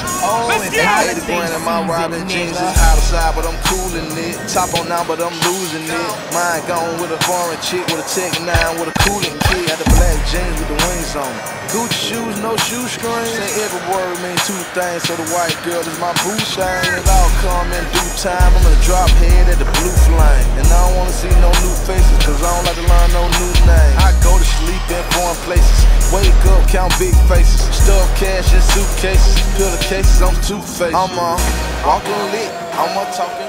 Oh, and holiday season, my riding jeans is outside, but I'm cooling it. Top on now, but I'm losing it. Mine gone with a foreign chick with a Tech 9 with a cooling kit. Got the black jeans with the wings on. Gucci shoes, no shoestring. Say every word mean two things, so the white girl is my boo thing. It all come in due time. I'm gonna drop head at the blue flame. And I don't wanna see no new faces, cause I don't like to learn no new names. I go to sleep in foreign places. Wake up, count big faces. Stuff cash in suitcases. Pillar cases, I'm two-faced. I'm walking lit, I'm talking